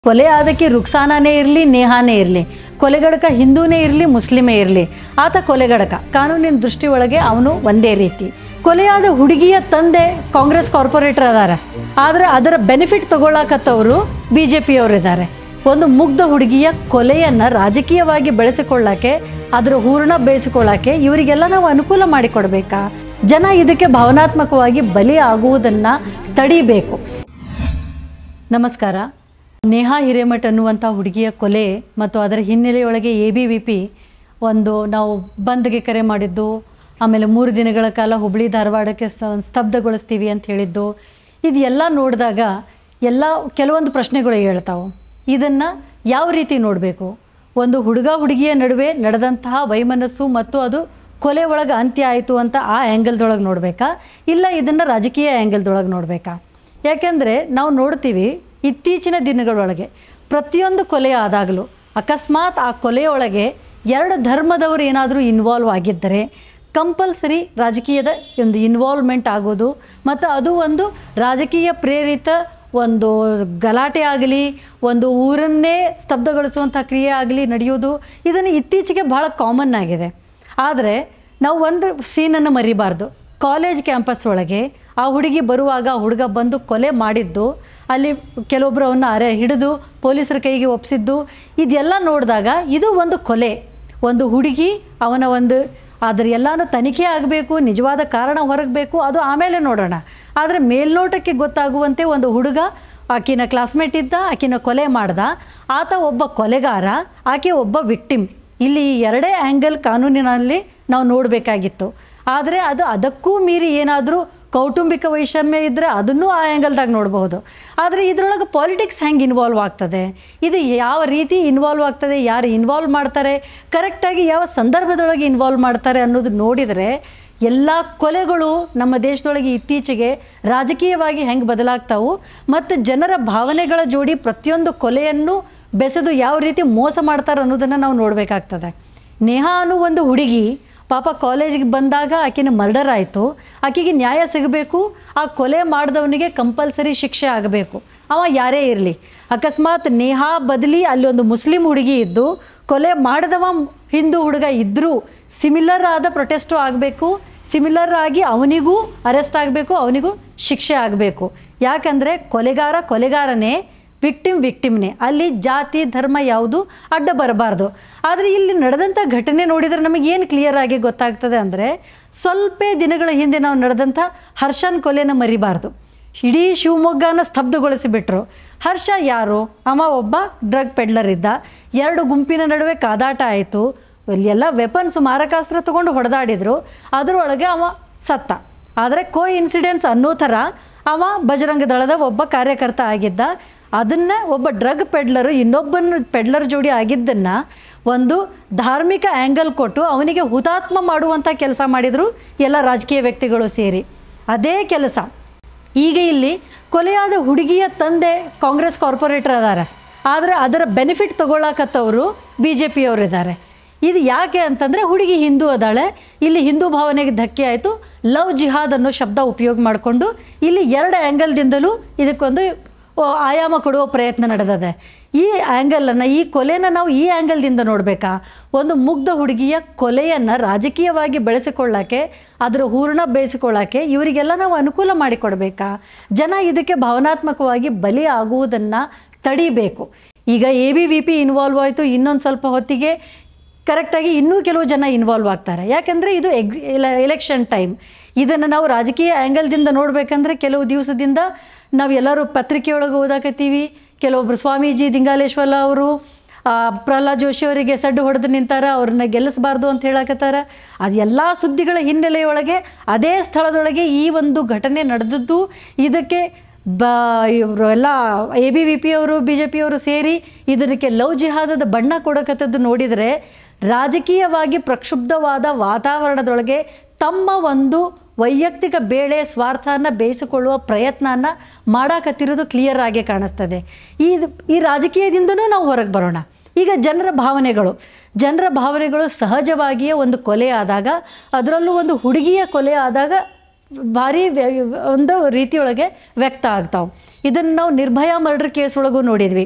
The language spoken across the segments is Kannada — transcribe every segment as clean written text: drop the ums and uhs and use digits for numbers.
ಕೊಲೆ ಆದಕ್ಕೆ ರುಕ್ಸಾನಾನೇ ಇರಲಿ ನೇಹಾನೇ ಇರಲಿ, ಕೊಲೆಗಡಕ ಹಿಂದೂನೇ ಇರಲಿ ಮುಸ್ಲಿಮೇ ಇರಲಿ, ಆತ ಕೊಲೆಗಡಕ. ಕಾನೂನಿನ ದೃಷ್ಟಿ ಒಳಗೆ ಅವನು ಒಂದೇ ರೀತಿ. ಕೊಲೆಯಾದ ಹುಡುಗಿಯ ತಂದೆ ಕಾಂಗ್ರೆಸ್ ಕಾರ್ಪೊರೇಟರ್ ಅದಾರ, ಆದರೆ ಅದರ ಬೆನಿಫಿಟ್ ತಗೊಳ್ಳಕತ್ತವರು BJP ಅವರಿದ್ದಾರೆ. ಒಂದು ಮುಗ್ಧ ಹುಡುಗಿಯ ಕೊಲೆಯನ್ನು ರಾಜಕೀಯವಾಗಿ ಬೆಳೆಸಿಕೊಳ್ಳಕ್ಕೆ, ಅದರ ಹೂರಣ ಬೇಯಿಸಿಕೊಳ್ಳಕ್ಕೆ ಇವರಿಗೆಲ್ಲ ನಾವು ಅನುಕೂಲ ಮಾಡಿಕೊಡ್ಬೇಕಾ? ಜನ ಇದಕ್ಕೆ ಭಾವನಾತ್ಮಕವಾಗಿ ಬಲಿ ಆಗುವುದನ್ನು ತಡಿಬೇಕು. ನಮಸ್ಕಾರ. ನೇಹಾ ಹಿರೇಮಠ್ ಅನ್ನುವಂಥ ಹುಡುಗಿಯ ಕೊಲೆ ಮತ್ತು ಅದರ ಹಿನ್ನೆಲೆಯೊಳಗೆ ABVP ನಾವು ಬಂದ್ಗೆ ಕರೆ ಮಾಡಿದ್ದು, ಆಮೇಲೆ 3 ದಿನಗಳ ಕಾಲ ಹುಬ್ಬಳ್ಳಿ ಧಾರವಾಡಕ್ಕೆ ಸ್ತಬ್ಧಗೊಳಿಸ್ತೀವಿ ಅಂತ ಹೇಳಿದ್ದು, ಇದೆಲ್ಲ ನೋಡಿದಾಗ ಕೆಲವೊಂದು ಪ್ರಶ್ನೆಗಳು ಹೇಳ್ತಾವೆ. ಇದನ್ನು ಯಾವ ರೀತಿ ನೋಡಬೇಕು? ಒಂದು ಹುಡುಗಿಯ ನಡುವೆ ನಡೆದಂತಹ ವೈಮನಸ್ಸು ಮತ್ತು ಅದು ಕೊಲೆ ಒಳಗೆ ಅಂತ್ಯ ಆಯಿತು ಅಂತ ಆ ಆ್ಯಂಗಲ್ದೊಳಗೆ ನೋಡಬೇಕಾ, ಇಲ್ಲ ಇದನ್ನು ರಾಜಕೀಯ ಆ್ಯಂಗಲ್ದೊಳಗೆ ನೋಡಬೇಕಾ? ಯಾಕೆಂದರೆ ನಾವು ನೋಡ್ತೀವಿ ಇತ್ತೀಚಿನ ದಿನಗಳೊಳಗೆ ಪ್ರತಿಯೊಂದು ಕೊಲೆ ಆದಾಗಲೂ ಅಕಸ್ಮಾತ್ ಆ ಕೊಲೆಯೊಳಗೆ 2 ಧರ್ಮದವರು ಏನಾದರೂ ಇನ್ವಾಲ್ವ್ ಆಗಿದ್ದರೆ ಕಂಪಲ್ಸರಿ ರಾಜಕೀಯದ ಒಂದು ಇನ್ವಾಲ್ವ್ಮೆಂಟ್ ಆಗೋದು, ಮತ್ತು ಅದು ಒಂದು ರಾಜಕೀಯ ಪ್ರೇರಿತ ಒಂದು ಗಲಾಟೆ ಆಗಲಿ, ಒಂದು ಊರನ್ನೇ ಸ್ತಬ್ಧಗೊಳಿಸುವಂಥ ಕ್ರಿಯೆ ಆಗಲಿ ನಡೆಯೋದು, ಇದನ್ನು ಇತ್ತೀಚೆಗೆ ಭಾಳ ಕಾಮನ್ ಆಗಿದೆ. ಆದರೆ ನಾವು ಒಂದು ಸೀನನ್ನು ಮರಿಬಾರ್ದು. ಕಾಲೇಜ್ ಕ್ಯಾಂಪಸ್ ಒಳಗೆ ಆ ಹುಡುಗಿ ಬರುವಾಗ ಆ ಹುಡುಗ ಬಂದು ಕೊಲೆ ಮಾಡಿದ್ದು, ಅಲ್ಲಿ ಕೆಲವೊಬ್ಬರು ಅವನ್ನ ಹಿಡಿದು ಪೊಲೀಸರ ಕೈಗೆ ಒಪ್ಪಿಸಿದ್ದು, ಇದೆಲ್ಲ ನೋಡಿದಾಗ ಇದು ಒಂದು ಕೊಲೆ. ಒಂದು ಹುಡುಗಿ ಆದರೆ ಎಲ್ಲನೂ ತನಿಖೆ ಆಗಬೇಕು, ನಿಜವಾದ ಕಾರಣ ಹೊರಗಬೇಕು, ಅದು ಆಮೇಲೆ ನೋಡೋಣ. ಆದರೆ ಮೇಲ್ನೋಟಕ್ಕೆ ಗೊತ್ತಾಗುವಂತೆ ಒಂದು ಹುಡುಗ ಆಕಿನ ಕ್ಲಾಸ್ಮೇಟ್ ಇದ್ದ, ಆಕಿನ ಕೊಲೆ ಮಾಡ್ದ, ಆತ ಒಬ್ಬ ಕೊಲೆಗಾರ, ಆಕೆ ಒಬ್ಬ ವಿಕ್ಟಿಮ್. ಇಲ್ಲಿ 2 ಆ್ಯಂಗಲ್ ಕಾನೂನಿನಲ್ಲಿ ನಾವು ನೋಡಬೇಕಾಗಿತ್ತು. ಆದರೆ ಅದಕ್ಕೂ ಮೀರಿ ಏನಾದರೂ ಕೌಟುಂಬಿಕ ವೈಷಮ್ಯ ಇದ್ದರೆ ಅದನ್ನೂ ಆ ಆ್ಯಂಗಲ್ದಾಗ ನೋಡಬಹುದು. ಆದರೆ ಇದರೊಳಗೆ ಪಾಲಿಟಿಕ್ಸ್ ಹೆಂಗೆ ಇನ್ವಾಲ್ವ್ ಆಗ್ತದೆ, ಇದು ಯಾವ ರೀತಿ ಇನ್ವಾಲ್ವ್ ಆಗ್ತದೆ, ಯಾರು ಇನ್ವಾಲ್ವ್ ಮಾಡ್ತಾರೆ, ಕರೆಕ್ಟಾಗಿ ಯಾವ ಸಂದರ್ಭದೊಳಗೆ ಇನ್ವಾಲ್ವ್ ಮಾಡ್ತಾರೆ ಅನ್ನೋದು ನೋಡಿದರೆ ಎಲ್ಲ ಕೊಲೆಗಳು ನಮ್ಮ ದೇಶದೊಳಗೆ ಇತ್ತೀಚೆಗೆ ರಾಜಕೀಯವಾಗಿ ಹೆಂಗೆ ಬದಲಾಗ್ತಾವು, ಮತ್ತು ಜನರ ಭಾವನೆಗಳ ಜೋಡಿ ಪ್ರತಿಯೊಂದು ಕೊಲೆಯನ್ನು ಬೆಸೆದು ಯಾವ ರೀತಿ ಮೋಸ ಮಾಡ್ತಾರೆ ಅನ್ನೋದನ್ನು ನಾವು ನೋಡಬೇಕಾಗ್ತದೆ. ನೇಹಾ ಅನ್ನೋ ಒಂದು ಹುಡುಗಿ ಪಾಪ ಕಾಲೇಜಿಗೆ ಬಂದಾಗ ಆಕೆನ ಮರ್ಡರ್ ಆಯಿತು, ಆಕೆಗೆ ನ್ಯಾಯ ಸಿಗಬೇಕು, ಆ ಕೊಲೆ ಮಾಡಿದವನಿಗೆ ಕಂಪಲ್ಸರಿ ಶಿಕ್ಷೆ ಆಗಬೇಕು, ಅವ ಯಾರೇ ಇರಲಿ. ಅಕಸ್ಮಾತ್ ನೇಹಾ ಬದಲಿ ಅಲ್ಲಿ ಒಂದು ಮುಸ್ಲಿಂ ಹುಡುಗಿ ಇದ್ದು ಕೊಲೆ ಮಾಡಿದವ ಹಿಂದೂ ಹುಡುಗ ಇದ್ದರೂ ಸಿಮಿಲರ್ ಆದ ಪ್ರೊಟೆಸ್ಟು ಆಗಬೇಕು, ಸಿಮಿಲರ್ ಆಗಿ ಅವನಿಗೂ ಅರೆಸ್ಟ್ ಆಗಬೇಕು, ಅವನಿಗೂ ಶಿಕ್ಷೆ ಆಗಬೇಕು. ಯಾಕಂದರೆ ಕೊಲೆಗಾರನೇ, ವಿಕ್ಟಿಮ್ನೇ. ಅಲ್ಲಿ ಜಾತಿ ಧರ್ಮ ಯಾವುದು ಅಡ್ಡ ಬರಬಾರ್ದು. ಆದರೆ ಇಲ್ಲಿ ನಡೆದಂಥ ಘಟನೆ ನೋಡಿದರೆ ನಮಗೇನು ಕ್ಲಿಯರ್ ಆಗಿ ಗೊತ್ತಾಗ್ತದೆ ಅಂದರೆ, ಸ್ವಲ್ಪ ದಿನಗಳ ಹಿಂದೆ ನಾವು ನಡೆದಂಥ ಹರ್ಷನ್ ಕೊಲೆನ ಮರಿಬಾರ್ದು. ಇಡೀ ಶಿವಮೊಗ್ಗನ ಸ್ತಬ್ಧಗೊಳಿಸಿಬಿಟ್ರು. ಹರ್ಷ ಯಾರು? ಅವ ಒಬ್ಬ ಡ್ರಗ್ ಪೆಡ್ಲರ್ ಇದ್ದ. 2 ಗುಂಪಿನ ನಡುವೆ ಕಾದಾಟ ಆಯಿತು, ಎಲ್ಲ ವೆಪನ್ಸ್ ಮಾರಕಾಸ್ತ್ರ ತೊಗೊಂಡು ಹೊಡೆದಾಡಿದ್ರು, ಅದರೊಳಗೆ ಅವ ಸತ್ತ. ಆದರೆ ಇನ್ಸಿಡೆನ್ಸ್ ಅನ್ನೋ ಥರ ಅವ ಬಜರಂಗ ದಳದ ಒಬ್ಬ ಕಾರ್ಯಕರ್ತ ಆಗಿದ್ದ. ಅದನ್ನು ಒಬ್ಬ ಡ್ರಗ್ ಪೆಡ್ಲರು ಇನ್ನೊಬ್ಬನ ಪೆಡ್ಲರ್ ಜೋಡಿ ಆಗಿದ್ದನ್ನು ಒಂದು ಧಾರ್ಮಿಕ ಆ್ಯಂಗಲ್ ಕೊಟ್ಟು ಅವನಿಗೆ ಹುತಾತ್ಮ ಮಾಡುವಂಥ ಕೆಲಸ ಮಾಡಿದರು ಎಲ್ಲ ರಾಜಕೀಯ ವ್ಯಕ್ತಿಗಳು ಸೇರಿ. ಅದೇ ಕೆಲಸ ಈಗ ಇಲ್ಲಿ ಕೊಲೆಯಾದ ಹುಡುಗಿಯ ತಂದೆ ಕಾಂಗ್ರೆಸ್ ಕಾರ್ಪೊರೇಟರ್ ಅದಾರ, ಆದರೆ ಅದರ ಬೆನಿಫಿಟ್ ತಗೊಳ್ಳಕತ್ತವರು BJP ಅವರಿದ್ದಾರೆ. ಇದು ಯಾಕೆ ಅಂತಂದರೆ, ಹುಡುಗಿ ಹಿಂದೂ ಅದಾಳೆ, ಇಲ್ಲಿ ಹಿಂದೂ ಭಾವನೆಗೆ ಧಕ್ಕೆ ಆಯಿತು, ಲವ್ ಜಿಹಾದ್ ಅನ್ನೋ ಶಬ್ದ ಉಪಯೋಗ ಮಾಡಿಕೊಂಡು ಇಲ್ಲಿ 2 ಆ್ಯಂಗಲ್ದಿಂದಲೂ ಇದಕ್ಕೊಂದು ಆಯಾಮ ಕೊಡುವ ಪ್ರಯತ್ನ ನಡೆದಿದೆ. ಈ ಆ್ಯಂಗಲನ್ನು, ಈ ಕೊಲೆನ ನಾವು ಈ ಆ್ಯಂಗಲ್ದಿಂದ ನೋಡಬೇಕಾ? ಒಂದು ಮುಗ್ಧ ಹುಡುಗಿಯ ಕೊಲೆಯನ್ನು ರಾಜಕೀಯವಾಗಿ ಬೆಳೆಸಿಕೊಳ್ಳೋಕ್ಕೆ, ಅದರ ಹೂರಣ ಬೇಯಿಸಿಕೊಳ್ಳೋಕ್ಕೆ ಇವರಿಗೆಲ್ಲ ನಾವು ಅನುಕೂಲ ಮಾಡಿಕೊಡ್ಬೇಕಾ? ಜನ ಇದಕ್ಕೆ ಭಾವನಾತ್ಮಕವಾಗಿ ಬಲಿ ಆಗುವುದನ್ನು ತಡಿಬೇಕು. ಈಗ ABVP ಇನ್ವಾಲ್ವ್ ಆಯಿತು, ಇನ್ನೊಂದು ಸ್ವಲ್ಪ ಹೊತ್ತಿಗೆ ಕರೆಕ್ಟಾಗಿ ಇನ್ನೂ ಕೆಲವು ಜನ ಇನ್ವಾಲ್ವ್ ಆಗ್ತಾರೆ. ಯಾಕಂದರೆ ಇದು ಎಲೆಕ್ಷನ್ ಟೈಮ್. ಇದನ್ನು ನಾವು ರಾಜಕೀಯ ಆ್ಯಂಗಲ್ದಿಂದ ನೋಡಬೇಕಂದ್ರೆ ಕೆಲವು ದಿವಸದಿಂದ ನಾವು ಎಲ್ಲರೂ ಪತ್ರಿಕೆಯೊಳಗೆ ಓದಾಕತ್ತೀವಿ. ಕೆಲವೊಬ್ಬರು ಸ್ವಾಮೀಜಿ ದಿಂಗಾಲೇಶ್ವರ ಅವರು ಪ್ರಹ್ಲಾದ್ ಜೋಶಿ ಅವರಿಗೆ ಸಡ್ಡು ಹೊಡೆದು ನಿಂತಾರೆ, ಅವ್ರನ್ನ ಗೆಲ್ಲಿಸಬಾರ್ದು ಅಂತ ಹೇಳಕತ್ತಾರ. ಅದೆಲ್ಲ ಸುದ್ದಿಗಳ ಹಿನ್ನೆಲೆಯೊಳಗೆ ಅದೇ ಸ್ಥಳದೊಳಗೆ ಈ ಒಂದು ಘಟನೆ ನಡೆದದ್ದು. ಇದಕ್ಕೆ ಇವರು ಎಲ್ಲ ABVP ಅವರು BJP ಅವರು ಸೇರಿ ಇದಕ್ಕೆ ಲವ್ ಜಿಹಾದದ ಬಣ್ಣ ಕೊಡಕತ್ತದ್ದು ನೋಡಿದರೆ, ರಾಜಕೀಯವಾಗಿ ಪ್ರಕ್ಷುಬ್ಧವಾದ ವಾತಾವರಣದೊಳಗೆ ತಮ್ಮ ಒಂದು ವೈಯಕ್ತಿಕ ಬೇಳೆ ಸ್ವಾರ್ಥನ ಬೇಯಿಸಿಕೊಳ್ಳುವ ಪ್ರಯತ್ನನ ಮಾಡಾಕತ್ತಿರೋದು ಕ್ಲಿಯರ್ ಆಗಿ ಕಾಣಿಸ್ತದೆ. ಈ ರಾಜಕೀಯದಿಂದನೂ ನಾವು ಹೊರಗೆ ಬರೋಣ. ಈಗ ಜನರ ಭಾವನೆಗಳು ಸಹಜವಾಗಿಯೇ ಒಂದು ಕೊಲೆ ಆದಾಗ, ಅದರಲ್ಲೂ ಒಂದು ಹುಡುಗಿಯ ಕೊಲೆ ಆದಾಗ ಭಾರಿ ಒಂದು ರೀತಿಯೊಳಗೆ ವ್ಯಕ್ತ ಆಗ್ತಾವೆ. ಇದನ್ನು ನಾವು ನಿರ್ಭಯ ಮರ್ಡರ್ ಕೇಸ್ ಒಳಗೂ ನೋಡಿದ್ವಿ.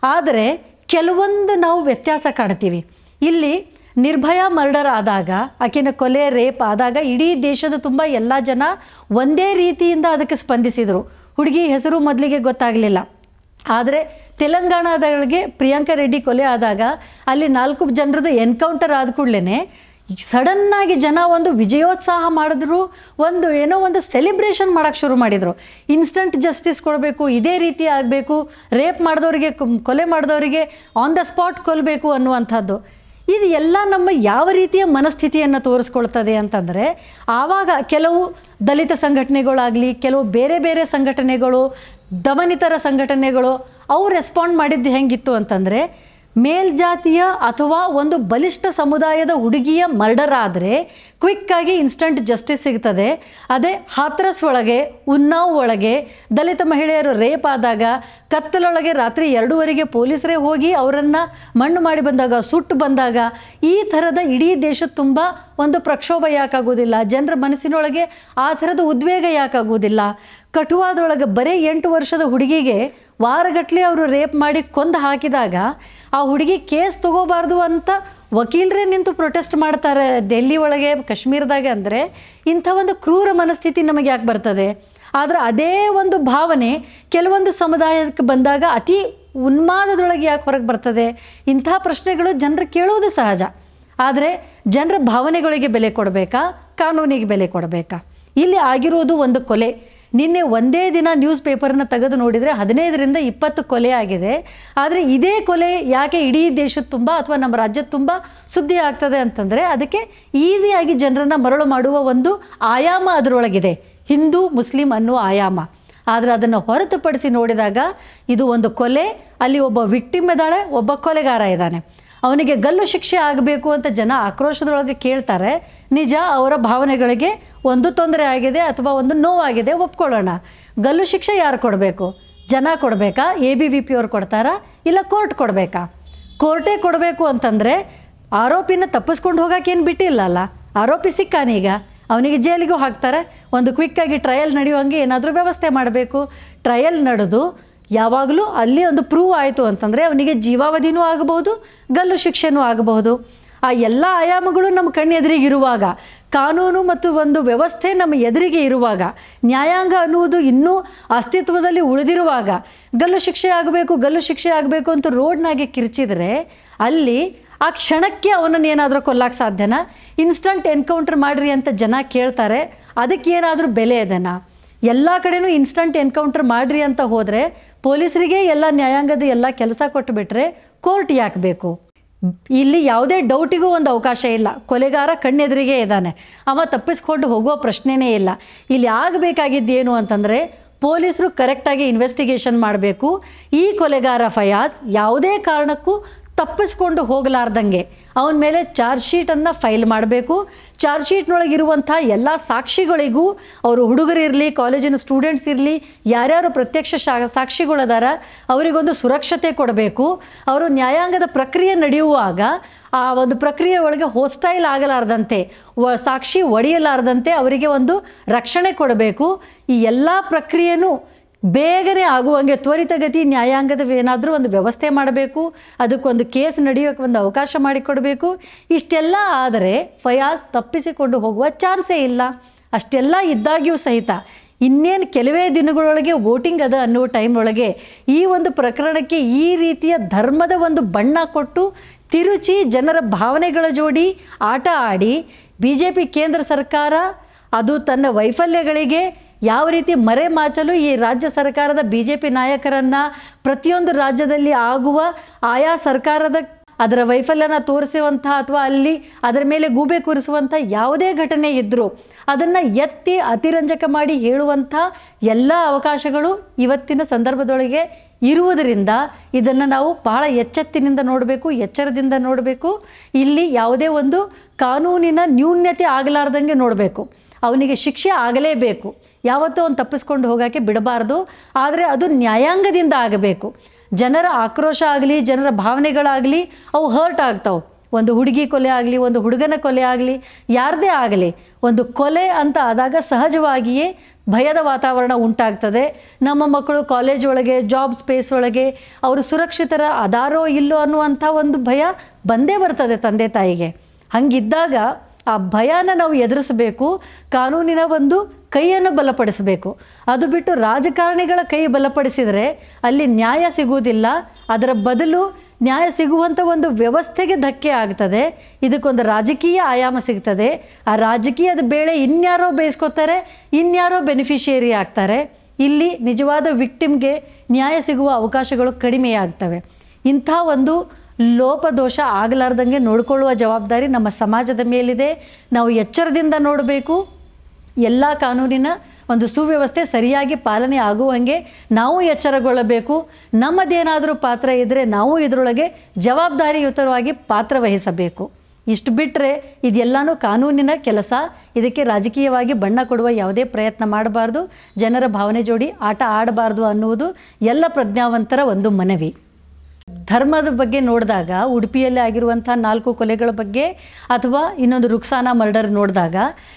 ಆದರೆ ಕೆಲವೊಂದು ನಾವು ವ್ಯತ್ಯಾಸ ಕಾಣ್ತೀವಿ. ಇಲ್ಲಿ ನಿರ್ಭಯ ಮರ್ಡರ್ ಆದಾಗ, ಆಕೆನ ಕೊಲೆ ರೇಪ್ ಆದಾಗ ಇಡೀ ದೇಶದ ತುಂಬ ಎಲ್ಲ ಜನ ಒಂದೇ ರೀತಿಯಿಂದ ಅದಕ್ಕೆ ಸ್ಪಂದಿಸಿದರು. ಹುಡುಗಿ ಹೆಸರು ಮೊದಲಿಗೆ ಗೊತ್ತಾಗಲಿಲ್ಲ. ಆದರೆ ತೆಲಂಗಾಣದೊಳಗೆ ಪ್ರಿಯಾಂಕಾ ರೆಡ್ಡಿ ಕೊಲೆ ಆದಾಗ ಅಲ್ಲಿ 4 ಜನರದ್ದು ಎನ್ಕೌಂಟರ್ ಆದ ಕೂಡಲೇ ಸಡನ್ನಾಗಿ ಜನ ಒಂದು ವಿಜಯೋತ್ಸಾಹ ಮಾಡಿದ್ರು, ಏನೋ ಒಂದು ಸೆಲೆಬ್ರೇಷನ್ ಮಾಡೋಕ್ಕೆ ಶುರು ಮಾಡಿದರು. ಇನ್ಸ್ಟಂಟ್ ಜಸ್ಟಿಸ್ ಕೊಡಬೇಕು, ಇದೇ ರೀತಿ ಆಗಬೇಕು, ರೇಪ್ ಮಾಡಿದವರಿಗೆ ಕೊಲೆ ಮಾಡಿದವರಿಗೆ ಆನ್ ದ ಸ್ಪಾಟ್ ಕೊಲ್ಲಬೇಕು ಅನ್ನುವಂಥದ್ದು. ಇದು ಎಲ್ಲ ನಮ್ಮ ಯಾವ ರೀತಿಯ ಮನಸ್ಥಿತಿಯನ್ನು ತೋರಿಸ್ಕೊಳ್ತದೆ ಅಂತಂದರೆ, ಆವಾಗ ಕೆಲವು ದಲಿತ ಸಂಘಟನೆಗಳಾಗಲಿ, ಕೆಲವು ಬೇರೆ ಬೇರೆ ಸಂಘಟನೆಗಳು, ದಮನಿತರ ಸಂಘಟನೆಗಳು ಅವು ರೆಸ್ಪಾಂಡ್ ಮಾಡಿದ್ದು ಹೆಂಗಿತ್ತು ಅಂತಂದರೆ, ಮೇಲ್ಜಾತಿಯ ಅಥವಾ ಒಂದು ಬಲಿಷ್ಠ ಸಮುದಾಯದ ಹುಡುಗಿಯ ಮರ್ಡರ್ ಆದರೆ ಕ್ವಿಕ್ಕಾಗಿ ಇನ್ಸ್ಟಂಟ್ ಜಸ್ಟಿಸ್ ಸಿಗ್ತದೆ. ಅದೇ ಹಾಥ್ರಸ್ ಒಳಗೆ, ಉನ್ನಾವ್ ಒಳಗೆ ದಲಿತ ಮಹಿಳೆಯರು ರೇಪ್ ಆದಾಗ ಕತ್ತಲೊಳಗೆ ರಾತ್ರಿ 2:30ಗೆ ಪೊಲೀಸರೇ ಹೋಗಿ ಅವರನ್ನು ಮಣ್ಣು ಮಾಡಿ ಬಂದಾಗ, ಸುಟ್ಟು ಬಂದಾಗ, ಈ ಥರದ ಇಡೀ ದೇಶದ ತುಂಬ ಒಂದು ಪ್ರಕ್ಷೋಭ ಯಾಕಾಗೋದಿಲ್ಲ? ಜನರ ಮನಸ್ಸಿನೊಳಗೆ ಆ ಥರದ ಉದ್ವೇಗ ಯಾಕಾಗೋದಿಲ್ಲ? ಕಠುವಾದೊಳಗೆ ಬರೀ 8 ವರ್ಷದ ಹುಡುಗಿಗೆ ವಾರಗಟ್ಟಲೆ ಅವರು ರೇಪ್ ಮಾಡಿ ಕೊಂದು ಹಾಕಿದಾಗ ಆ ಹುಡುಗಿ ಕೇಸ್ ತಗೋಬಾರ್ದು ಅಂತ ವಕೀಲರೇ ನಿಂತು ಪ್ರೊಟೆಸ್ಟ್ ಮಾಡ್ತಾರೆ ಡೆಲ್ಲಿ ಒಳಗೆ, ಕಾಶ್ಮೀರದಾಗ. ಅಂದರೆ ಇಂಥ ಒಂದು ಕ್ರೂರ ಮನಸ್ಥಿತಿ ನಮಗೆ ಯಾಕೆ ಬರ್ತದೆ? ಆದರೆ ಅದೇ ಒಂದು ಭಾವನೆ ಕೆಲವೊಂದು ಸಮುದಾಯಕ್ಕೆ ಬಂದಾಗ ಅತಿ ಉನ್ಮಾದದೊಳಗೆ ಯಾಕೆ ಹೊರಗೆ ಬರ್ತದೆ? ಇಂಥ ಪ್ರಶ್ನೆಗಳು ಜನರು ಕೇಳೋದು ಸಹಜ. ಆದರೆ ಜನರ ಭಾವನೆಗಳಿಗೆ ಬೆಲೆ ಕೊಡಬೇಕಾ, ಕಾನೂನಿಗೆ ಬೆಲೆ ಕೊಡಬೇಕಾ? ಇಲ್ಲಿ ಆಗಿರೋದು ಒಂದು ಕೊಲೆ. ನಿನ್ನೆ ಒಂದೇ ದಿನ ನ್ಯೂಸ್ ಪೇಪರ್ನ ತೆಗೆದು ನೋಡಿದರೆ 15ರಿಂದ 20 ಕೊಲೆ ಆಗಿದೆ. ಆದರೆ ಇದೇ ಕೊಲೆ ಯಾಕೆ ಇಡೀ ದೇಶದ ತುಂಬ ಅಥವಾ ನಮ್ಮ ರಾಜ್ಯದ ತುಂಬ ಸುದ್ದಿ ಆಗ್ತದೆ ಅಂತಂದರೆ, ಅದಕ್ಕೆ ಈಸಿಯಾಗಿ ಜನರನ್ನು ಮರಳು ಮಾಡುವ ಒಂದು ಆಯಾಮ ಅದರೊಳಗಿದೆ, ಹಿಂದೂ ಮುಸ್ಲಿಂ ಅನ್ನುವ ಆಯಾಮ. ಆದರೆ ಅದನ್ನು ಹೊರತುಪಡಿಸಿ ನೋಡಿದಾಗ ಇದು ಒಂದು ಕೊಲೆ. ಅಲ್ಲಿ ಒಬ್ಬ ವಿಕ್ಟಿಮ್ ಇದ್ದಾಳೆ, ಒಬ್ಬ ಕೊಲೆಗಾರ ಇದ್ದಾನೆ. ಅವನಿಗೆ ಗಲ್ಲು ಶಿಕ್ಷೆ ಆಗಬೇಕು ಅಂತ ಜನ ಆಕ್ರೋಶದೊಳಗೆ ಕೇಳ್ತಾರೆ. ನಿಜ, ಅವರ ಭಾವನೆಗಳಿಗೆ ಒಂದು ತೊಂದರೆ ಆಗಿದೆ ಅಥವಾ ಒಂದು ನೋವಾಗಿದೆ, ಒಪ್ಕೊಳ್ಳೋಣ. ಗಲ್ಲು ಶಿಕ್ಷೆ ಯಾರು ಕೊಡಬೇಕು? ಜನ ಕೊಡಬೇಕಾ? ABVP ಅವ್ರು ಕೊಡ್ತಾರಾ? ಇಲ್ಲ ಕೋರ್ಟ್ ಕೊಡಬೇಕಾ? ಕೋರ್ಟೇ ಕೊಡಬೇಕು ಅಂತಂದರೆ ಆರೋಪಿನ ತಪ್ಪಿಸ್ಕೊಂಡು ಹೋಗೋಕ್ಕೇನು ಬಿಟ್ಟಿಲ್ಲಲ್ಲ. ಆರೋಪಿ ಸಿಕ್ಕಾನೀಗ, ಅವನಿಗೆ ಜೈಲಿಗೂ ಹಾಕ್ತಾರೆ. ಒಂದು ಕ್ವಿಕ್ಕಾಗಿ ಟ್ರಯಲ್ ನಡೆಯುವಂಗೆ ಏನಾದರೂ ವ್ಯವಸ್ಥೆ ಮಾಡಬೇಕು. ಟ್ರಯಲ್ ನಡೆದು ಯಾವಾಗಲೂ ಅಲ್ಲಿ ಒಂದು ಪ್ರೂವ್ ಆಯಿತು ಅಂತಂದರೆ ಅವನಿಗೆ ಜೀವಾವಧಿನೂ ಆಗಬಹುದು, ಗಲ್ಲು ಶಿಕ್ಷೆನೂ ಆಗಬಹುದು. ಆ ಎಲ್ಲ ಆಯಾಮಗಳು ನಮ್ಮ ಕಣ್ಣೆದುರಿಗಿರುವಾಗ, ಕಾನೂನು ಮತ್ತು ಒಂದು ವ್ಯವಸ್ಥೆ ನಮ್ಮ ಎದುರಿಗೆ ಇರುವಾಗ, ನ್ಯಾಯಾಂಗ ಅನ್ನುವುದು ಇನ್ನೂ ಅಸ್ತಿತ್ವದಲ್ಲಿ ಉಳಿದಿರುವಾಗ ಗಲ್ಲು ಶಿಕ್ಷೆ ಆಗಬೇಕು ಅಂತ ರೋಡ್ನಾಗೆ ಕಿರ್ಚಿದರೆ ಅಲ್ಲಿ ಆ ಕ್ಷಣಕ್ಕೆ ಅವನನ್ನು ಏನಾದರೂ ಕೊಲ್ಲಕ್ಕೆ ಸಾಧ್ಯನಾ? ಇನ್ಸ್ಟಂಟ್ ಎನ್ಕೌಂಟರ್ ಮಾಡಿರಿ ಅಂತ ಜನ ಕೇಳ್ತಾರೆ. ಅದಕ್ಕೆ ಏನಾದರೂ ಬೆಲೆ ಇದೆನಾ? ಎಲ್ಲ ಕಡೆನೂ ಇನ್ಸ್ಟಂಟ್ ಎನ್ಕೌಂಟರ್ ಮಾಡಿರಿ ಅಂತ ಹೋದರೆ ಪೊಲೀಸರಿಗೆ ಎಲ್ಲ ನ್ಯಾಯಾಂಗದ ಎಲ್ಲ ಕೆಲಸ ಕೊಟ್ಟುಬಿಟ್ರೆ ಕೋರ್ಟ್ ಯಾಕೆ ಬೇಕು? ಇಲ್ಲಿ ಯಾವುದೇ ಡೌಟಿಗೂ ಒಂದು ಅವಕಾಶ ಇಲ್ಲ. ಕೊಲೆಗಾರ ಕಣ್ಣೆದುರಿಗೆ ಇದ್ದಾನೆ, ಅವ ತಪ್ಪಿಸ್ಕೊಂಡು ಹೋಗುವ ಪ್ರಶ್ನೆನೇ ಇಲ್ಲ. ಇಲ್ಲಿ ಆಗಬೇಕಾಗಿದ್ದೇನು ಅಂತಂದರೆ, ಪೊಲೀಸರು ಕರೆಕ್ಟಾಗಿ ಇನ್ವೆಸ್ಟಿಗೇಷನ್ ಮಾಡಬೇಕು. ಈ ಕೊಲೆಗಾರ ಫಯಾಜ್ ಯಾವುದೇ ಕಾರಣಕ್ಕೂ ತಪ್ಪಿಸ್ಕೊಂಡು ಹೋಗಲಾರ್ದಂಗೆ ಅವನ ಮೇಲೆ ಚಾರ್ಜ್ ಶೀಟನ್ನು ಫೈಲ್ ಮಾಡಬೇಕು. ಚಾರ್ಜ್ ಶೀಟ್ನೊಳಗಿರುವಂಥ ಎಲ್ಲ ಸಾಕ್ಷಿಗಳಿಗೂ, ಅವರು ಹುಡುಗರಿರಲಿ, ಕಾಲೇಜಿನ ಸ್ಟೂಡೆಂಟ್ಸ್ ಇರಲಿ, ಯಾರ್ಯಾರು ಪ್ರತ್ಯಕ್ಷ ಸಾಕ್ಷಿಗಳದಾರ ಅವರಿಗೊಂದು ಸುರಕ್ಷತೆ ಕೊಡಬೇಕು. ಅವರು ನ್ಯಾಯಾಂಗದ ಪ್ರಕ್ರಿಯೆ ನಡೆಯುವಾಗ ಆ ಒಂದು ಪ್ರಕ್ರಿಯೆ ಒಳಗೆ ಹೋಸ್ಟೈಲ್ ಆಗಲಾರ್ದಂತೆ, ಸಾಕ್ಷಿ ಒಡೆಯಲಾರ್ದಂತೆ ಅವರಿಗೆ ಒಂದು ರಕ್ಷಣೆ ಕೊಡಬೇಕು. ಈ ಎಲ್ಲ ಪ್ರಕ್ರಿಯೆನೂ ಬೇಗನೆ ಆಗುವಂಗೆ ತ್ವರಿತಗತಿ ನ್ಯಾಯಾಂಗದ ಏನಾದರೂ ಒಂದು ವ್ಯವಸ್ಥೆ ಮಾಡಬೇಕು. ಅದಕ್ಕೊಂದು ಕೇಸ್ ನಡೆಯೋಕ್ಕೆ ಒಂದು ಅವಕಾಶ ಮಾಡಿಕೊಡಬೇಕು. ಇಷ್ಟೆಲ್ಲ ಆದರೆ ಫಯಾಜ್ ತಪ್ಪಿಸಿಕೊಂಡು ಹೋಗುವ ಚಾನ್ಸೇ ಇಲ್ಲ. ಅಷ್ಟೆಲ್ಲ ಇದ್ದಾಗ್ಯೂ ಸಹಿತ ಇನ್ನೇನು ಕೆಲವೇ ದಿನಗಳೊಳಗೆ ವೋಟಿಂಗ್ ಅದ ಅನ್ನೋ ಟೈಮ್ ಒಳಗೆ ಈ ಒಂದು ಪ್ರಕರಣಕ್ಕೆ ಈ ರೀತಿಯ ಧರ್ಮದ ಒಂದು ಬಣ್ಣ ಕೊಟ್ಟು ತಿರುಚಿ ಜನರ ಭಾವನೆಗಳ ಜೋಡಿ ಆಟ ಆಡಿ BJP ಕೇಂದ್ರ ಸರ್ಕಾರ ಅದು ತನ್ನ ವೈಫಲ್ಯಗಳಿಗೆ ಯಾವ ರೀತಿ ಮರೆಮಾಚಲು ಈ ರಾಜ್ಯ ಸರ್ಕಾರದ BJP ನಾಯಕರನ್ನು ಪ್ರತಿಯೊಂದು ರಾಜ್ಯದಲ್ಲಿ ಆಗುವ ಆಯಾ ಸರ್ಕಾರದ ಅದರ ವೈಫಲ್ಯನ ತೋರಿಸುವಂಥ ಅಥವಾ ಅಲ್ಲಿ ಅದರ ಮೇಲೆ ಗೂಬೆ ಕೂರಿಸುವಂಥ ಯಾವುದೇ ಘಟನೆ ಇದ್ದರೂ ಅದನ್ನು ಎತ್ತಿ ಅತಿರಂಜಕ ಮಾಡಿ ಹೇಳುವಂಥ ಎಲ್ಲ ಅವಕಾಶಗಳು ಇವತ್ತಿನ ಸಂದರ್ಭದೊಳಗೆ ಇರುವುದರಿಂದ ಇದನ್ನು ನಾವು ಬಹಳ ಎಚ್ಚೆತ್ತಿನಿಂದ ನೋಡಬೇಕು, ಎಚ್ಚರದಿಂದ ನೋಡಬೇಕು. ಇಲ್ಲಿ ಯಾವುದೇ ಒಂದು ಕಾನೂನಿನ ನ್ಯೂನ್ಯತೆ ಆಗಲಾರ್ದಂಗೆ ನೋಡಬೇಕು. ಅವನಿಗೆ ಶಿಕ್ಷೆ ಆಗಲೇಬೇಕು. ಯಾವತ್ತೂ ಅವನು ತಪ್ಪಿಸ್ಕೊಂಡು ಹೋಗೋಕ್ಕೆ ಬಿಡಬಾರ್ದು. ಆದರೆ ಅದು ನ್ಯಾಯಾಂಗದಿಂದ ಆಗಬೇಕು. ಜನರ ಆಕ್ರೋಶ ಆಗಲಿ, ಜನರ ಭಾವನೆಗಳಾಗಲಿ ಅವು ಹರ್ಟ್ ಆಗ್ತಾವೆ. ಒಂದು ಹುಡುಗಿ ಕೊಲೆ ಆಗಲಿ, ಒಂದು ಹುಡುಗನ ಕೊಲೆ ಆಗಲಿ, ಯಾರದೇ ಆಗಲಿ, ಒಂದು ಕೊಲೆ ಅಂತ ಆದಾಗ ಸಹಜವಾಗಿಯೇ ಭಯದ ವಾತಾವರಣ ಉಂಟಾಗ್ತದೆ. ನಮ್ಮ ಮಕ್ಕಳು ಕಾಲೇಜ್ ಒಳಗೆ, ಜಾಬ್ ಸ್ಪೇಸ್ ಒಳಗೆ ಅವರು ಸುರಕ್ಷಿತರ ಅದಾರೋ ಇಲ್ಲೋ ಅನ್ನುವಂಥ ಒಂದು ಭಯ ಬಂದೇ ಬರ್ತದೆ ತಂದೆ ತಾಯಿಗೆ. ಹಂಗಿದ್ದಾಗ ಆ ಭಯನ ನಾವು ಎದುರಿಸಬೇಕು, ಕಾನೂನಿನ ಒಂದು ಕೈಯನ್ನು ಬಲಪಡಿಸಬೇಕು. ಅದು ಬಿಟ್ಟು ರಾಜಕಾರಣಿಗಳ ಕೈ ಬಲಪಡಿಸಿದರೆ ಅಲ್ಲಿ ನ್ಯಾಯ ಸಿಗುವುದಿಲ್ಲ. ಅದರ ಬದಲು ನ್ಯಾಯ ಸಿಗುವಂಥ ಒಂದು ವ್ಯವಸ್ಥೆಗೆ ಧಕ್ಕೆ ಆಗ್ತದೆ. ಇದಕ್ಕೊಂದು ರಾಜಕೀಯ ಆಯಾಮ ಸಿಗ್ತದೆ. ಆ ರಾಜಕೀಯದ ಬೇಳೆ ಇನ್ಯಾರೋ ಬೇಯಿಸ್ಕೋತಾರೆ, ಇನ್ಯಾರೋ ಬೆನಿಫಿಷಿಯರಿ ಆಗ್ತಾರೆ. ಇಲ್ಲಿ ನಿಜವಾದ ವಿಕ್ಟಿಮ್ಗೆ ನ್ಯಾಯ ಸಿಗುವ ಅವಕಾಶಗಳು ಕಡಿಮೆಯಾಗ್ತವೆ. ಇಂಥ ಒಂದು ಲೋಪದೋಷ ಆಗಲಾರ್ದಂಗೆ ನೋಡಿಕೊಳ್ಳುವ ಜವಾಬ್ದಾರಿ ನಮ್ಮ ಸಮಾಜದ ಮೇಲಿದೆ. ನಾವು ಎಚ್ಚರದಿಂದ ನೋಡಬೇಕು. ಎಲ್ಲ ಕಾನೂನಿನ ಒಂದು ಸುವ್ಯವಸ್ಥೆ ಸರಿಯಾಗಿ ಪಾಲನೆ ಆಗುವಂಗೆ ನಾವು ಎಚ್ಚರಗೊಳ್ಳಬೇಕು. ನಮ್ಮದೇನಾದರೂ ಪಾತ್ರ ಇದ್ದರೆ ನಾವು ಇದರೊಳಗೆ ಜವಾಬ್ದಾರಿಯುತವಾಗಿ ಪಾತ್ರ ವಹಿಸಬೇಕು. ಇಷ್ಟು ಬಿಟ್ಟರೆ ಇದೆಲ್ಲನೂ ಕಾನೂನಿನ ಕೆಲಸ. ಇದಕ್ಕೆ ರಾಜಕೀಯವಾಗಿ ಬಣ್ಣ ಕೊಡುವ ಯಾವುದೇ ಪ್ರಯತ್ನ ಮಾಡಬಾರ್ದು. ಜನರ ಭಾವನೆ ಜೋಡಿ ಆಟ ಆಡಬಾರ್ದು ಅನ್ನುವುದು ಎಲ್ಲ ಪ್ರಜ್ಞಾವಂತರ ಒಂದು ಮನವಿ. ಧರ್ಮದ ಬಗ್ಗೆ ನೋಡಿದಾಗ ಉಡುಪಿಯಲ್ಲಿ ಆಗಿರುವಂಥ 4 ಕೊಲೆಗಳ ಬಗ್ಗೆ ಅಥವಾ ಇನ್ನೊಂದು ರುಕ್ಸಾನಾ ಮರ್ಡರ್ ನೋಡಿದಾಗ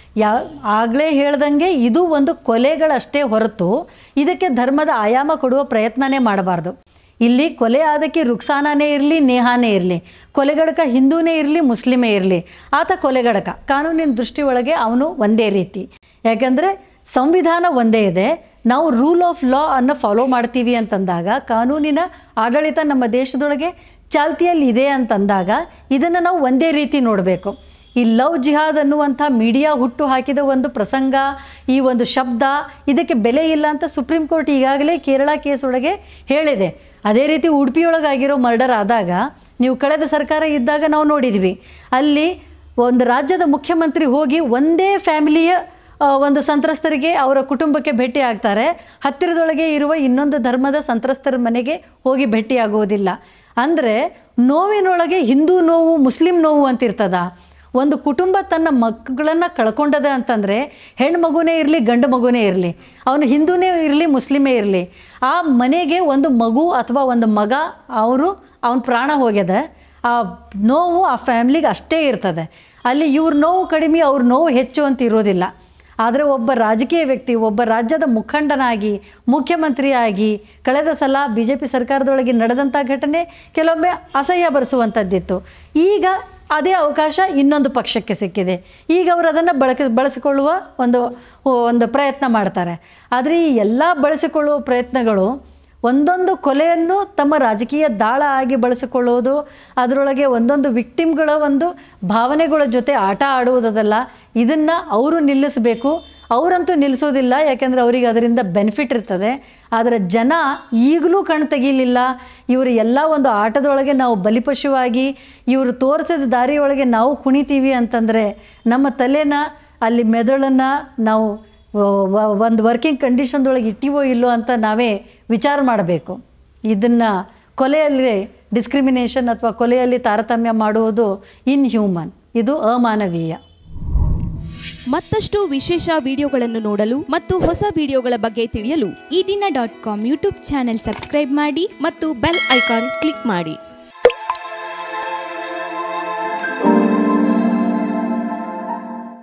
ಆಗಲೇ ಹೇಳ್ದಂಗೆ ಇದು ಒಂದು ಕೊಲೆಗಳಷ್ಟೇ ಹೊರತು ಇದಕ್ಕೆ ಧರ್ಮದ ಆಯಾಮ ಕೊಡುವ ಪ್ರಯತ್ನನೇ ಮಾಡಬಾರ್ದು. ಇಲ್ಲಿ ಕೊಲೆ ಆದಕ್ಕೆ ರುಕ್ಸಾನಾನೇ ಇರಲಿ, ನೇಹಾನೇ ಇರಲಿ, ಕೊಲೆಗಡಕ ಹಿಂದೂನೇ ಇರಲಿ, ಮುಸ್ಲಿಮೇ ಇರಲಿ, ಆತ ಕೊಲೆಗಡಕ. ಕಾನೂನಿನ ದೃಷ್ಟಿ ಒಳಗೆ ಅವನು ಒಂದೇ ರೀತಿ. ಯಾಕಂದರೆ ಸಂವಿಧಾನ ಒಂದೇ ಇದೆ. ನಾವು ರೂಲ್ ಆಫ್ ಲಾ ಅನ್ನು ಫಾಲೋ ಮಾಡ್ತೀವಿ ಅಂತಂದಾಗ, ಕಾನೂನಿನ ಆಡಳಿತ ನಮ್ಮ ದೇಶದೊಳಗೆ ಚಾಲ್ತಿಯಲ್ಲಿ ಇದೆ ಅಂತಂದಾಗ ಇದನ್ನು ನಾವು ಒಂದೇ ರೀತಿ ನೋಡಬೇಕು. ಈ ಲವ್ ಜಿಹಾದ್ ಅನ್ನುವಂಥ ಮೀಡಿಯಾ ಹುಟ್ಟು ಹಾಕಿದ ಒಂದು ಪ್ರಸಂಗ, ಈ ಒಂದು ಶಬ್ದ, ಇದಕ್ಕೆ ಬೆಲೆ ಇಲ್ಲ ಅಂತ ಸುಪ್ರೀಂ ಕೋರ್ಟ್ ಈಗಾಗಲೇ ಕೇರಳ ಕೇಸ್ ಒಳಗೆ ಹೇಳಿದೆ. ಅದೇ ರೀತಿ ಉಡುಪಿಯೊಳಗಾಗಿರೋ ಮರ್ಡರ್ ಆದಾಗ ನೀವು ಕಳೆದ ಸರ್ಕಾರ ಇದ್ದಾಗ ನಾವು ನೋಡಿದ್ವಿ. ಅಲ್ಲಿ ಒಂದು ರಾಜ್ಯದ ಮುಖ್ಯಮಂತ್ರಿ ಹೋಗಿ ಒಂದೇ ಫ್ಯಾಮಿಲಿಯ ಒಂದು ಸಂತ್ರಸ್ತರಿಗೆ, ಅವರ ಕುಟುಂಬಕ್ಕೆ ಭೇಟಿ ಆಗ್ತಾರೆ. ಹತ್ತಿರದೊಳಗೆ ಇರುವ ಇನ್ನೊಂದು ಧರ್ಮದ ಸಂತ್ರಸ್ತರ ಮನೆಗೆ ಹೋಗಿ ಭೇಟಿಯಾಗುವುದಿಲ್ಲ. ಅಂದರೆ ನೋವಿನೊಳಗೆ ಹಿಂದೂ ನೋವು, ಮುಸ್ಲಿಂ ನೋವು ಅಂತಿರ್ತದ. ಒಂದು ಕುಟುಂಬ ತನ್ನ ಮಕ್ಕಳನ್ನು ಕಳ್ಕೊಂಡದ ಅಂತಂದರೆ, ಹೆಣ್ಣು ಮಗುನೇ ಇರಲಿ, ಗಂಡು ಮಗುನೇ ಇರಲಿ, ಅವನು ಹಿಂದೂನೇ ಇರಲಿ, ಮುಸ್ಲಿಮೇ ಇರಲಿ, ಆ ಮನೆಗೆ ಒಂದು ಮಗು ಅಥವಾ ಒಂದು ಮಗ ಅವನ ಪ್ರಾಣ ಹೋಗ್ಯದ, ಆ ನೋವು ಆ ಫ್ಯಾಮ್ಲಿಗೆ ಅಷ್ಟೇ ಇರ್ತದೆ. ಅಲ್ಲಿ ಇವ್ರ ನೋವು ಕಡಿಮೆ, ಅವ್ರ ನೋವು ಹೆಚ್ಚು ಅಂತ ಇರೋದಿಲ್ಲ. ಆದರೆ ಒಬ್ಬ ರಾಜಕೀಯ ವ್ಯಕ್ತಿ, ಒಬ್ಬ ರಾಜ್ಯದ ಮುಖಂಡನಾಗಿ, ಮುಖ್ಯಮಂತ್ರಿಯಾಗಿ ಕಳೆದ ಸಲ BJP ಸರ್ಕಾರದೊಳಗೆ ನಡೆದಂಥ ಘಟನೆ ಕೆಲವೊಮ್ಮೆ ಅಸಹ್ಯ ಬರೆಸುವಂಥದ್ದಿತ್ತು. ಈಗ ಅದೇ ಅವಕಾಶ ಇನ್ನೊಂದು ಪಕ್ಷಕ್ಕೆ ಸಿಕ್ಕಿದೆ. ಈಗ ಅವರು ಅದನ್ನು ಬಳಸಿಕೊಳ್ಳುವ ಒಂದು ಪ್ರಯತ್ನ ಮಾಡ್ತಾರೆ. ಆದರೆ ಈ ಎಲ್ಲ ಬಳಸಿಕೊಳ್ಳುವ ಪ್ರಯತ್ನಗಳು ಒಂದೊಂದು ಕೊಲೆಯನ್ನು ತಮ್ಮ ರಾಜಕೀಯ ದಾಳ ಆಗಿ ಬಳಸಿಕೊಳ್ಳುವುದು, ಅದರೊಳಗೆ ಒಂದೊಂದು ವಿಕ್ಟಿಮ್ಗಳ ಒಂದು ಭಾವನೆಗಳ ಜೊತೆ ಆಟ ಆಡುವುದಲ್ಲ. ಇದನ್ನು ಅವರು ನಿಲ್ಲಿಸಬೇಕು. ಅವರಂತೂ ನಿಲ್ಲಿಸೋದಿಲ್ಲ, ಯಾಕೆಂದರೆ ಅವರಿಗೆ ಅದರಿಂದ ಬೆನಿಫಿಟ್ ಇರ್ತದೆ. ಆದರೆ ಜನ ಈಗಲೂ ಕಣ್ಣು ತೆಗೀಲಿಲ್ಲ. ಇವರು ಎಲ್ಲ ಒಂದು ಆಟದೊಳಗೆ ನಾವು ಬಲಿಪಶುವಾಗಿ, ಇವರು ತೋರಿಸಿದ ದಾರಿಯೊಳಗೆ ನಾವು ಕುಣಿತೀವಿ ಅಂತಂದರೆ ನಮ್ಮ ತಲೆನ, ಅಲ್ಲಿ ಮೆದುಳನ್ನು ನಾವು ಒಂದು ವರ್ಕಿಂಗ್ ಕಂಡೀಷನ್ದೊಳಗೆ ಇಟ್ಟಿವೋ ಇಲ್ಲೋ ಅಂತ ನಾವೇ ವಿಚಾರ ಮಾಡಬೇಕು. ಇದನ್ನು ಕೊಲೆಯಲ್ಲಿ ಡಿಸ್ಕ್ರಿಮಿನೇಷನ್ ಅಥವಾ ಕೊಲೆಯಲ್ಲಿ ತಾರತಮ್ಯ ಮಾಡುವುದು ಇನ್ಹ್ಯೂಮನ್, ಇದು ಅಮಾನವೀಯ. ಮತ್ತಷ್ಟು ವಿಶೇಷ ವಿಡಿಯೋಗಳನ್ನು ನೋಡಲು ಮತ್ತು ಹೊಸ ವಿಡಿಯೋಗಳ ಬಗ್ಗೆ ತಿಳಿಯಲು ಈ ದಿನ .com ಯೂಟ್ಯೂಬ್ ಚಾನೆಲ್ ಸಬ್ಸ್ಕ್ರೈಬ್ ಮಾಡಿ ಮತ್ತು ಬೆಲ್ ಐಕಾನ್ ಕ್ಲಿಕ್ ಮಾಡಿ.